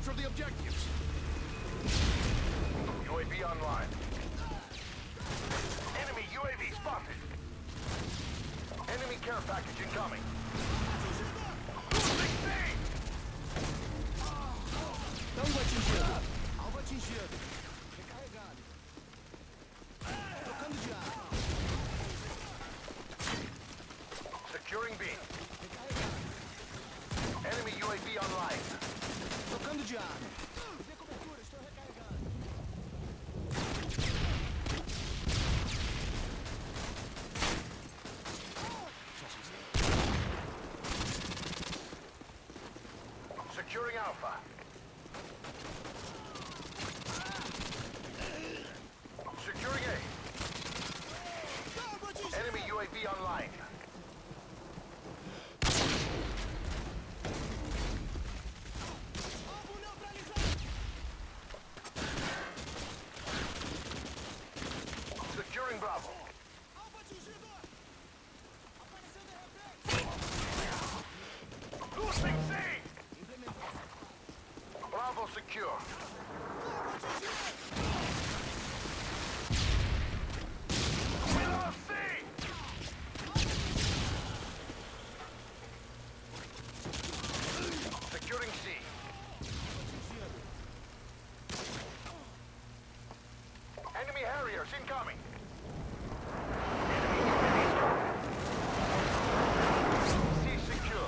Capture the objectives. UAV online. Enemy UAV spotted. Enemy care package incoming. Losing C! 当过进去了，alvo atingido. Recarregado. Tocando de ar. Securing B. Recarregado. Enemy UAV online. Tocando de ar. Dê cobertura, estou recarregando. Securing Alpha. Securing A. Enemy UAV online. Alvo neutralizado. Securing Bravo. Alvo atingido. Aparecendo refém. Losing C! Implementado. Bravo secure. Alvo atingido. We lost C! Securing C. Enemy Harriers incoming. Enemy UAV. C secure.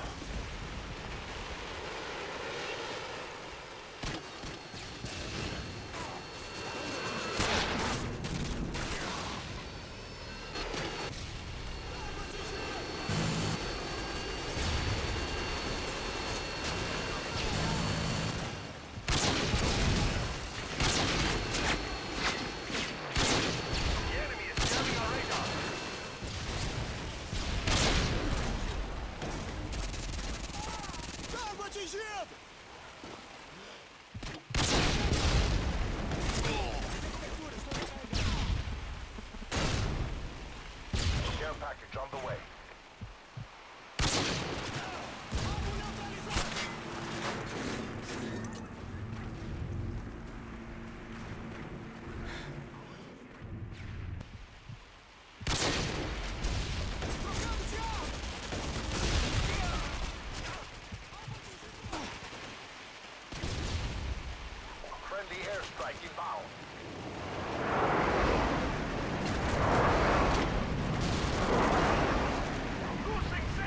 The enemy is jamming our radar. Alvo atingido. Dê cobertura, estou recarregando. Care package on the way. Alvo neutralizado. Trocando de ar. Friendly airstrike inbound. Losing C!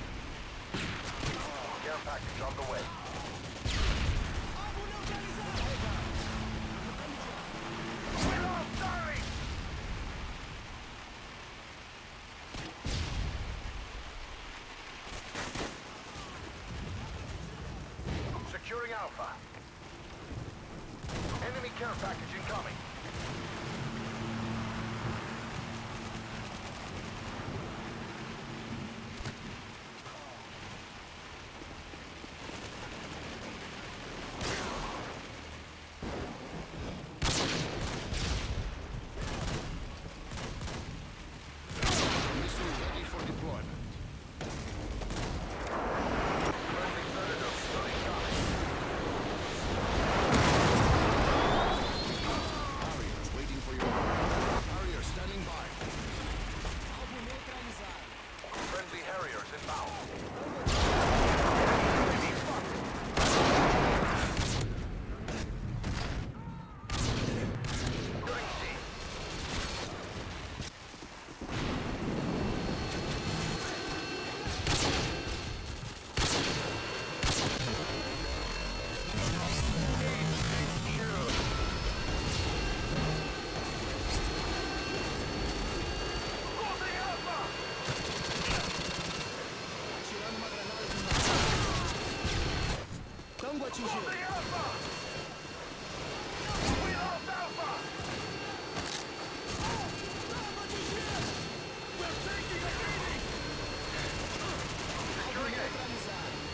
Care package on the way. Alvo neutralizado. We lost Charlie! Securing Alpha. Enemy care package incoming. Missile ready for deployment. Friendly Predator still incoming. Harriers waiting for your order. Harrier standing by. Alvo neutralizado. Friendly Harriers inbound. Securing C. Losing Alpha! Atirando uma granada de mar. Tango atingido. Losing Alpha! We lost Alpha! Tango atingido. We're taking a beating! Securing A. Neutralizado.